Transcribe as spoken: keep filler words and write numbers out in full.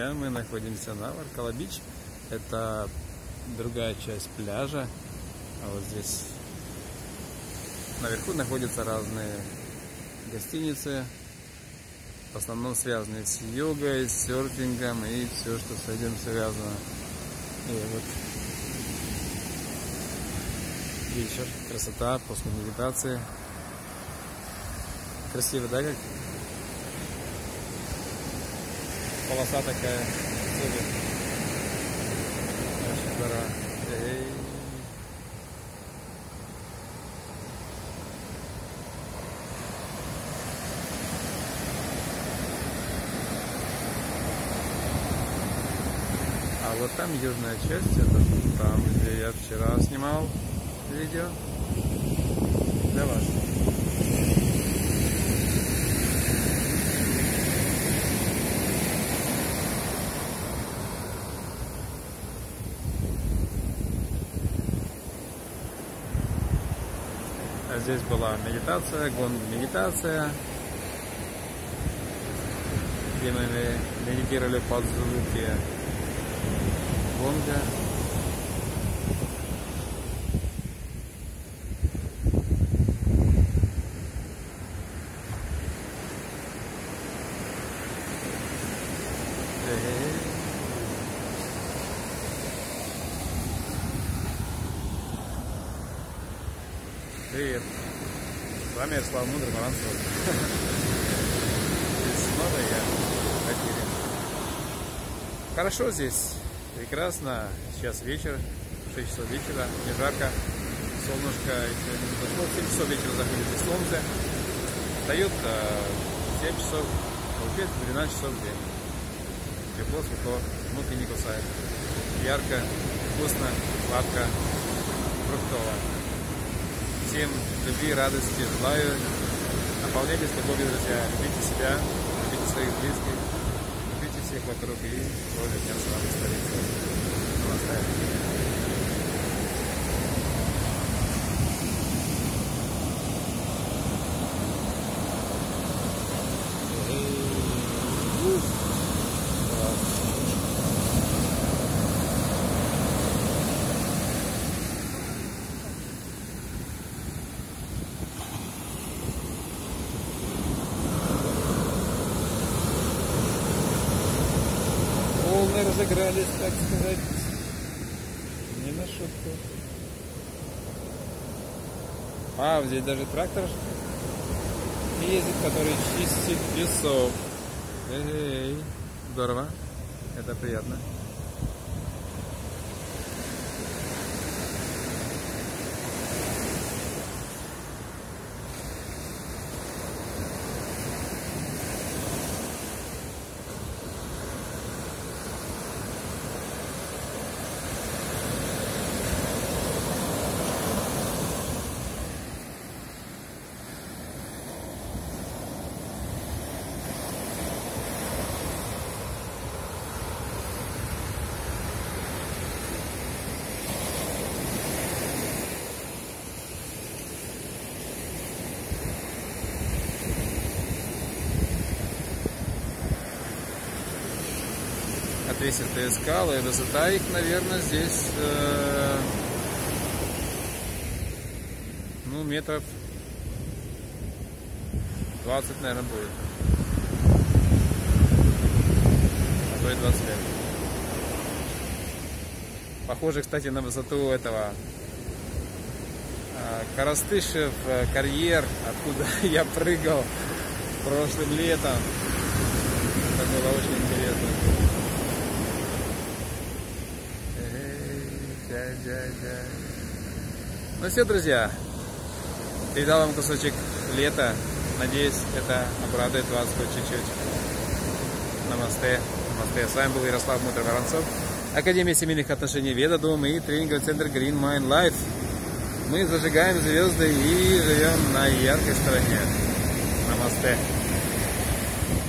друзья, мы находимся на Варкала-Бич. Это другая часть пляжа. А вот здесь наверху находятся разные гостиницы, в основном связанные с йогой, с серфингом и все, что с этим связано. И вот вечер, красота после медитации. Красиво, да, как? Полоса такая. Супер. Очень здорово. Эй. А вот там южная часть, это там, где я вчера снимал видео для вас. Здесь была медитация, гонг-медитация, где мы медитировали под звуки гонга. Привет! С вами Ярослав Мудрый Воронцов. И снова я в эфире. Хорошо здесь, прекрасно. Сейчас вечер, шесть часов вечера, не жарко, солнышко еще не зашло. В семь часов вечера заходит солнце. Встает семь часов, двенадцать часов в день. Тепло, светло, муки не кусает. Ярко, вкусно, сладко, фруктово. Всем любви, радости желаю. Наполняйтесь любовью, друзья. Любите себя, любите своих близких, любите всех вокруг и Божий дня с вами старится. Волны разыгрались, так сказать, не на шутку. А, здесь даже трактор ездит, который чистит песок. Эй, здорово, это приятно. Отвесистые скалы, высота их, наверное, здесь э, ну, метров двадцать, наверное, будет. А то и двадцать пять. Похоже, кстати, на высоту этого э, Коростышев э, карьер, откуда я прыгал прошлым летом. Это было очень интересно. Ну все, друзья, передал вам кусочек лета. Надеюсь, это обрадует вас хоть чуть-чуть. Намасте. Намасте. С вами был Ярослав Мудрый Воронцов, Академия семейных отношений Веда-Дом и тренинговый центр Green Mind Life. Мы зажигаем звезды и живем на яркой стороне. Намасте.